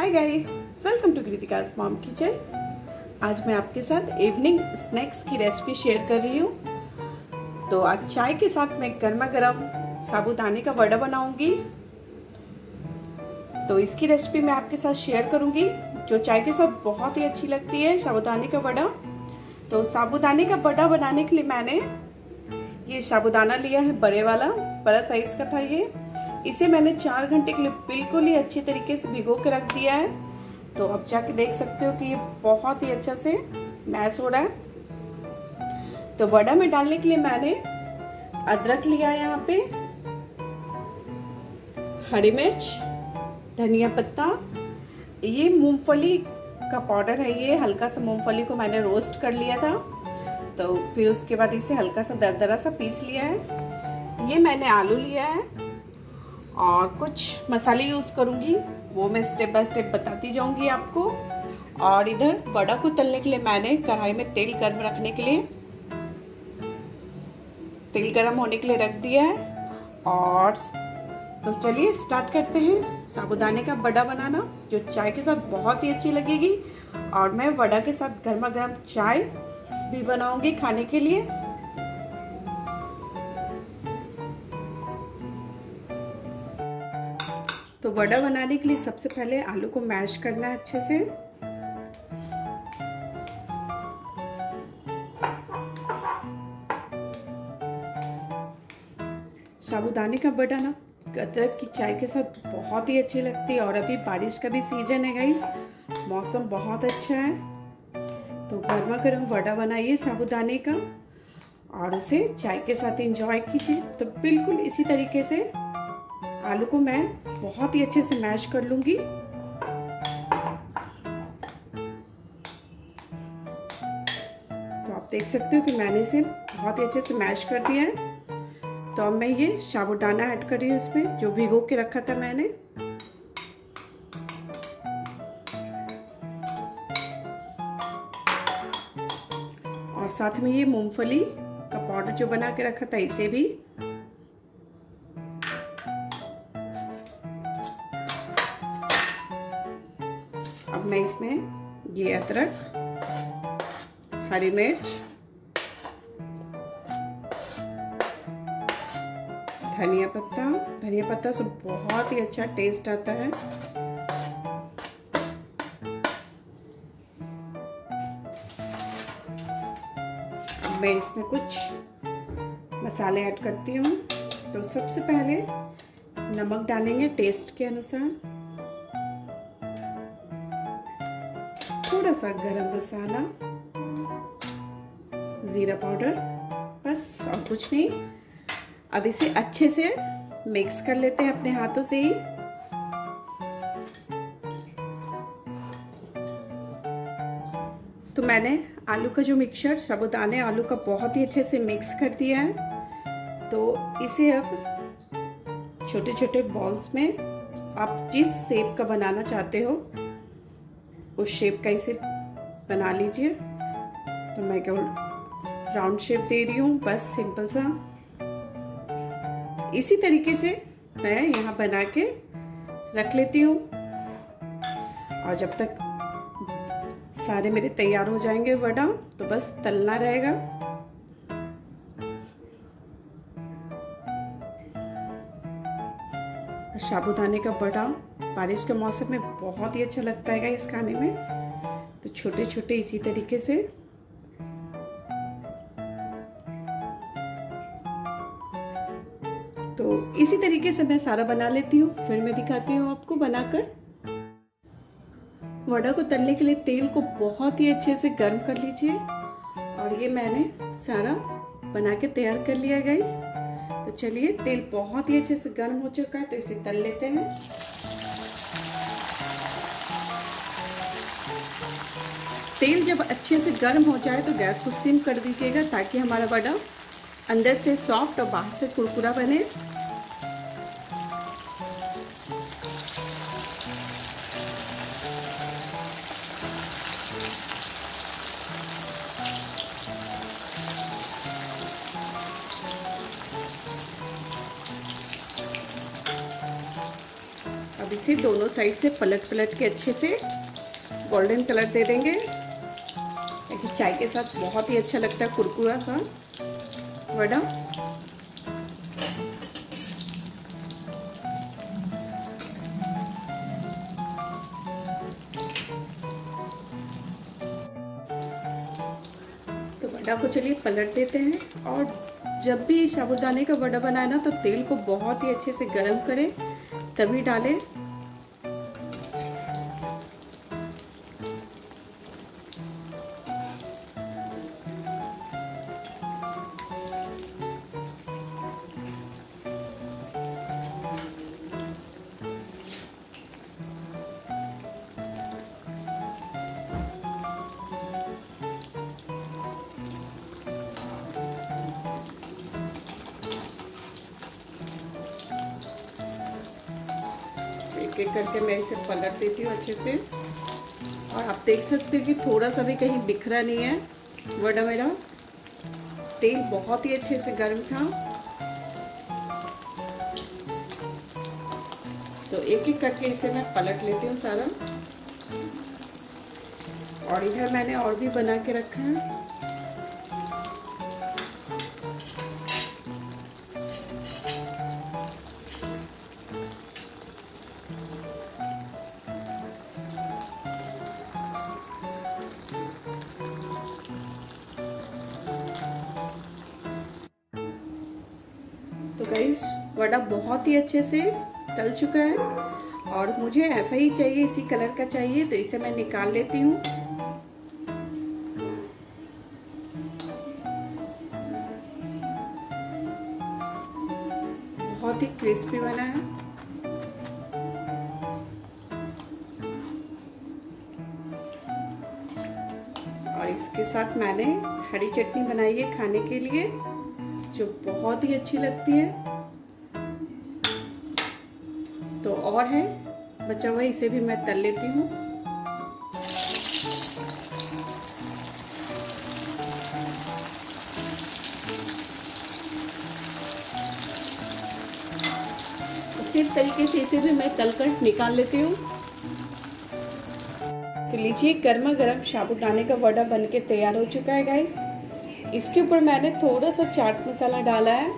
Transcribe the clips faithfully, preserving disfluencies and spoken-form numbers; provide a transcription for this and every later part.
Hi guys, welcome to Kritika's mom kitchen. आज मैं आपके साथ इवनिंग स्नैक्स की रेसिपी शेयर कर रही हूँ। तो आज चाय के साथ मैं गर्मा गर्म साबूदाने का वड़ा बनाऊंगी। तो इसकी रेसिपी मैं आपके साथ शेयर करूंगी, जो चाय के साथ बहुत ही अच्छी लगती है, साबूदाने का वड़ा। तो साबूदाने का वड़ा बनाने के लिए मैंने ये साबूदाना लिया है, बड़े वाला, बड़ा साइज का था ये। इसे मैंने चार घंटे के लिए बिल्कुल ही अच्छी तरीके से भिगो के रख दिया है। तो अब जाके देख सकते हो कि ये बहुत ही अच्छा से मैश हो रहा है। तो वड़ा में डालने के लिए मैंने अदरक लिया है, यहाँ पे हरी मिर्च, धनिया पत्ता, ये मूंगफली का पाउडर है। ये हल्का सा मूंगफली को मैंने रोस्ट कर लिया था, तो फिर उसके बाद इसे हल्का सा दरदरा सा पीस लिया है। ये मैंने आलू लिया है और कुछ मसाले यूज़ करूँगी, वो मैं स्टेप बाय स्टेप बताती जाऊँगी आपको। और इधर वड़ा को तलने के लिए मैंने कढ़ाई में तेल गर्म रखने के लिए तेल गर्म होने के लिए रख दिया है। और तो चलिए स्टार्ट करते हैं साबूदाने का वड़ा बनाना, जो चाय के साथ बहुत ही अच्छी लगेगी। और मैं वड़ा के साथ गर्मा गर्म चाय भी बनाऊंगी खाने के लिए। तो वड़ा बनाने के लिए सबसे पहले आलू को मैश करना है अच्छे से। साबूदाने का वड़ा ना अदरक की चाय के साथ बहुत ही अच्छी लगती है। और अभी बारिश का भी सीजन है गाइस, मौसम बहुत अच्छा है। तो गर्मा गर्म वड़ा बनाइए साबूदाने का और उसे चाय के साथ एंजॉय कीजिए। तो बिल्कुल इसी तरीके से आलू को मैं बहुत ही अच्छे से मैश कर लूंगी। तो आप देख सकते हो कि मैंने इसे बहुत ही अच्छे से मैश कर दिया है। तो अब मैं ये साबूदाना ऐड कर रही हूँ इसमें, जो भिगो के रखा था मैंने। और साथ में ये मूंगफली का पाउडर जो बना के रखा था, इसे भी। अब मैं इसमें ये अदरक, हरी मिर्च, धनिया पत्ता, धनिया पत्ता से बहुत ही अच्छा टेस्ट आता है। अब मैं इसमें कुछ मसाले ऐड करती हूँ। तो सबसे पहले नमक डालेंगे टेस्ट के अनुसार, थोड़ा सा गरम मसाला, जीरा पाउडर, बस और कुछ नहीं। अब इसे अच्छे से मिक्स कर लेते हैं अपने हाथों से ही। तो मैंने आलू का जो मिक्सचर, साबूदाने आलू का, बहुत ही अच्छे से मिक्स कर दिया है। तो इसे अब छोटे छोटे बॉल्स में आप जिस शेप का बनाना चाहते हो उस शेप का इसे बना लीजिए। तो मैं केवल राउंड शेप दे रही हूँ, बस सिंपल सा। इसी तरीके से मैं यहाँ बना के रख लेती हूँ। और जब तक सारे मेरे तैयार हो जाएंगे वड़ा, तो बस तलना रहेगा। साबूदाने का वड़ा बारिश के मौसम में बहुत ही अच्छा लगता है इस खाने में। तो छोटे छोटे इसी तरीके से तो इसी तरीके से मैं सारा बना लेती हूँ। फिर मैं दिखाती हूँ आपको बनाकर। वड़ा को तलने के लिए तेल को बहुत ही अच्छे से गर्म कर लीजिए। और ये मैंने सारा बना के तैयार कर लिया गाइस। तो चलिए, तेल बहुत ही अच्छे से गर्म हो चुका है, तो इसे तल लेते हैं। तेल जब अच्छे से गर्म हो जाए तो गैस को सिम कर दीजिएगा, ताकि हमारा वड़ा अंदर से सॉफ्ट और बाहर से कुरकुरा बने। इसे दोनों साइड से पलट पलट के अच्छे से गोल्डन कलर दे देंगे, ताकि चाय के साथ बहुत ही अच्छा लगता है कुरकुरा सा वड़ा। तो वड़ा को चलिए पलट देते हैं, और जब भी साबूदाने का वड़ा बनाए ना तो तेल को बहुत ही अच्छे से गरम करें तभी डालें। एक एक करके मैं इसे पलट देती हूँ अच्छे से, और आप देख सकते हो कि थोड़ा सा भी कहीं बिखरा नहीं है वड़ा मेरा। तेल बहुत ही अच्छे से गर्म था। तो एक एक करके इसे मैं पलट लेती हूँ सारा, और इधर मैंने और भी बना के रखा है। तो गाइस वड़ा बहुत ही अच्छे से तल चुका है, और मुझे ऐसा ही चाहिए, इसी कलर का चाहिए, तो इसे मैं निकाल लेती हूँ। बहुत ही क्रिस्पी बना है। और इसके साथ मैंने हरी चटनी बनाई है खाने के लिए, जो बहुत ही अच्छी लगती है। तो और है बचा हुआ, इसे भी मैं तल लेती हूँ। इसी तरीके से इसे भी मैं तलकर निकाल लेती हूँ। तो लीजिए, गर्मा गर्म साबूदाने का वड़ा बनके तैयार हो चुका है गाइस। इसके ऊपर मैंने थोड़ा सा चाट मसाला डाला है,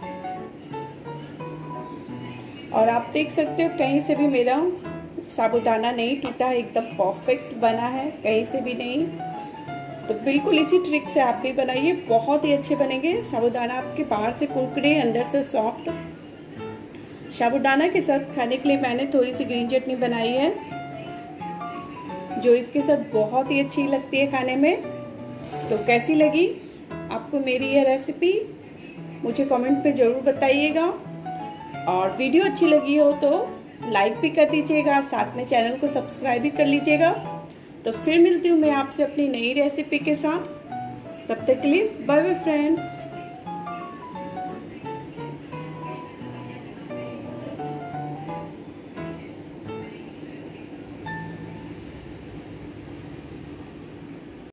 और आप देख सकते हो कहीं से भी मेरा साबूदाना नहीं टूटा, एकदम परफेक्ट बना है, कहीं से भी नहीं। तो बिल्कुल इसी ट्रिक से आप भी बनाइए, बहुत ही अच्छे बनेंगे। साबूदाना आपके बाहर से कुरकुरे, अंदर से सॉफ्ट। साबूदाना के साथ खाने के लिए मैंने थोड़ी सी ग्रीन चटनी बनाई है, जो इसके साथ बहुत ही अच्छी लगती है खाने में। तो कैसी लगी आपको मेरी यह रेसिपी, मुझे कमेंट पे ज़रूर बताइएगा, और वीडियो अच्छी लगी हो तो लाइक भी कर दीजिएगा, साथ में चैनल को सब्सक्राइब भी कर लीजिएगा। तो फिर मिलती हूँ मैं आपसे अपनी नई रेसिपी के साथ। तब तक के लिए बाय बाय फ्रेंड्स।